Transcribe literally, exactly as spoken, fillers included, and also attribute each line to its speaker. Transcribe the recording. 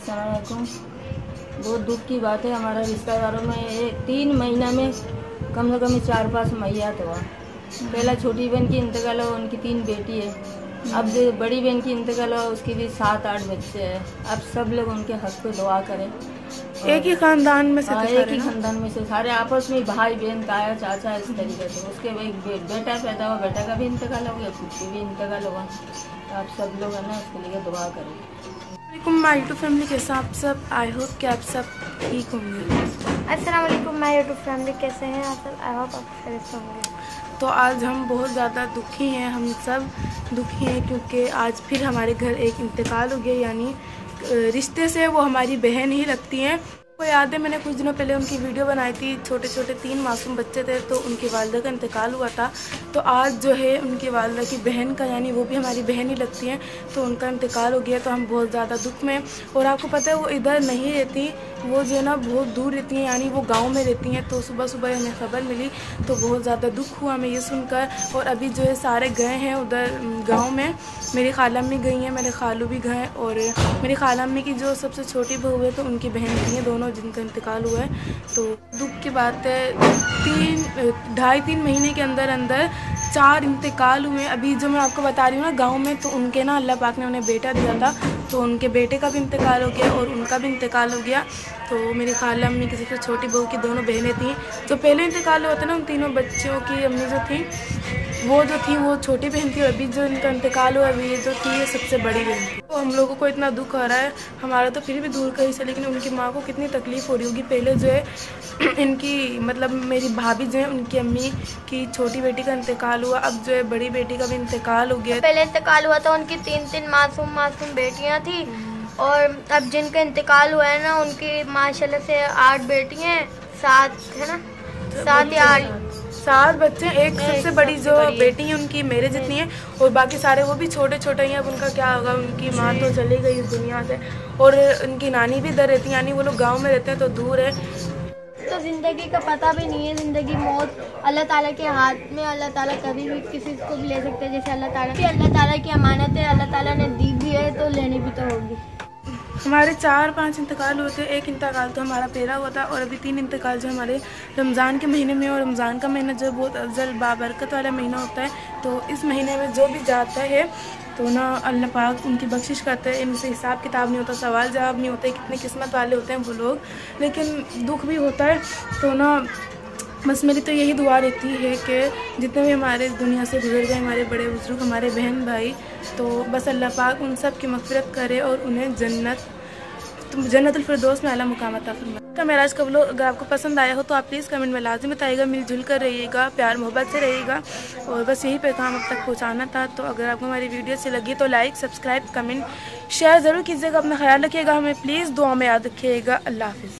Speaker 1: अस्सलाम वालेकुम। बहुत दुख की बात है, हमारा रिश्तेदारों में एक तीन महीना में कम से कम चार पाँच मैयात हुआ। पहला छोटी बहन की इंतकाल हुआ, उनकी तीन बेटी है। अब बड़ी बहन की इंतकाल हुआ, उसकी भी सात आठ बच्चे हैं। अब सब लोग उनके हक पे दुआ करें।
Speaker 2: एक ही खानदान में से थे,
Speaker 1: एक ही खानदान में से सारे आपस में भाई बहन ताया चाचा इस तरीके से। उसके एक बे, बेटा पैदा हुआ, बेटा का भी इंतकाल हो गया, खुद की भी इंतकाल हुआ। तो आप सब लोग है ना उसके लिए दुआ करें।
Speaker 2: माय यूट्यूब फैमिली कैसे आप सब, आई होप कि आप सब ठीक होंगे।
Speaker 3: अस्सलाम वालेकुम माय यूट्यूब फैमिली, कैसे हैं आप सब? आई होप आप खैरियत से होंगे।
Speaker 2: तो आज हम बहुत ज़्यादा दुखी हैं, हम सब दुखी हैं क्योंकि आज फिर हमारे घर एक इंतकाल हो गया। यानी रिश्ते से वो हमारी बहन ही लगती हैं। वो याद है, मैंने कुछ दिनों पहले उनकी वीडियो बनाई थी। छोटे छोटे तीन मासूम बच्चे थे, तो उनकी वालिदा का इंतकाल हुआ था। तो आज जो है उनकी वालिदा की बहन का, यानी वो भी हमारी बहन ही लगती हैं, तो उनका इंतकाल हो गया। तो हम बहुत ज़्यादा दुख में। और आपको पता है वो इधर नहीं रहती, वो जो है ना बहुत दूर रहती हैं, यानी वो गांव में रहती हैं। तो सुबह सुबह हमें खबर मिली तो बहुत ज़्यादा दुख हुआ हमें ये सुनकर। और अभी जो है सारे गए हैं उधर गाँव में। मेरी खाला अम्मी गई हैं, मेरे खालू भी गए, और मेरी खाला अम्मी की जो सबसे छोटी बहू है तो उनकी बहन भी हैं, दोनों जिनका इंतकाल हुआ है। तो दुख की बात है, तीन ढाई तीन महीने के अंदर अंदर चार इंतकाल हुए। अभी जो मैं आपको बता रही हूँ ना गांव में, तो उनके ना अल्लाह पाक ने उन्हें बेटा दिया था, तो उनके बेटे का भी इंतकाल हो गया और उनका भी इंतकाल हो गया। तो मेरी खाला अम्मी की सबसे छोटी बहू की दोनों बहनें थीं। जो पहले इंतकाल हुआ था ना, उन तीनों बच्चों की अम्मी जो थी वो जो थी वो छोटी बहन थी, और अभी जो इनका इंतकाल हुआ अभी जो थी ये सबसे बड़ी बहन थी। तो हम लोगों को इतना दुख हो रहा है, हमारा तो फिर भी दूर कहीं से, लेकिन उनकी माँ को कितनी तकलीफ़ हो रही होगी। पहले जो है इनकी मतलब मेरी भाभी जो है उनकी अम्मी की छोटी बेटी का इंतकाल हुआ, अब जो है बड़ी बेटी का भी इंतकाल हो गया।
Speaker 3: पहले इंतकाल हुआ था उनकी तीन तीन मासूम मासूम बेटियाँ थी, और अब जिनका इंतकाल हुआ है ना उनकी माशाल्लाह से आठ बेटियाँ हैं, सात है ना, सात या आठ
Speaker 2: सात बच्चे। एक सबसे बड़ी जो बेटी है उनकी मेरे जितनी है, और बाकी सारे वो भी छोटे छोटे ही हैं। अब उनका क्या होगा, उनकी माँ तो चली गई इस दुनिया से, और उनकी नानी भी इधर रहती है, यानी वो लोग गांव में रहते हैं तो दूर है।
Speaker 3: तो ज़िंदगी का पता भी नहीं है, ज़िंदगी मौत अल्लाह ताला के हाथ में। अल्लाह ताला कभी भी किसी को भी ले सकते हैं, जैसे अल्लाह ताला की अल्लाह ताला की अमानत है, अल्लाह ताला ने दी भी है तो लेनी भी तो होगी।
Speaker 2: हमारे चार पांच इंतकाल हुए थे, एक इंतकाल तो हमारा पहला हुआ था, और अभी तीन इंतकाल जो हमारे रमज़ान के महीने में। और रमज़ान का महीना जो बहुत अफजल बाबरकत वाला महीना होता है, तो इस महीने में जो भी जाता है तो ना अल्लाह पाक उनकी बख्शिश करते हैं। इनसे हिसाब किताब नहीं होता, सवाल जवाब नहीं होते, कितने किस्मत वाले होते हैं वो लोग, लेकिन दुख भी होता है। तो ना बस मेरी तो यही दुआ रहती है कि जितने भी हमारे इस दुनिया से गुजर गए, हमारे बड़े बुजुर्ग, हमारे बहन भाई, तो बस अल्लाह पाक उन सब की मग़फ़िरत करे और उन्हें जन्नत जन्नतुल फिरदौस में आला मुकाम अता फरमाए। तो मेरा आज का व्लॉग अगर आपको पसंद आया हो तो आप प्लीज़ कमेंट में लाजिम बताइएगा। मिलजुल कर रहिएगा, प्यार मोहब्बत से रहिएगा, और बस यही पैगाम अब तक पहुँचाना था। तो अगर आपको हमारी वीडियो अच्छी लगी तो लाइक सब्सक्राइब कमेंट शेयर ज़रूर कीजिएगा। अपना ख्याल रखिएगा, हमें प्लीज़ दुआ में याद रखिएगा। अल्लाह हाफ़िज़।